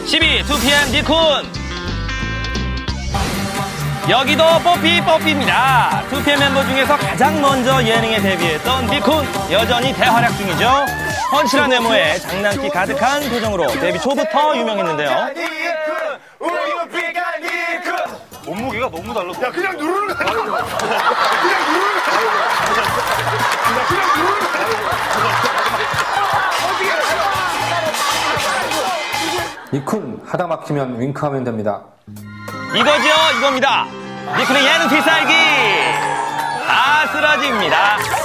12, 2PM 니쿤. 여기도 뽀삐입니다. 2PM 멤버 중에서 가장 먼저 예능에 데뷔했던 니쿤. 여전히 대활약 중이죠. 펀치란 외모에 장난기 가득한 표정으로 데뷔 초부터 유명했는데요. 몸무게가 너무 달라. 야, 그냥 누르는 거 아니야? 그냥 누르는 거 아니야? 야, 그냥 누르는 거 아니야? 니쿤 하다 막히면 윙크하면 됩니다. 이거죠, 이겁니다. 니쿤의 예능 필살기. 다 쓰러집니다.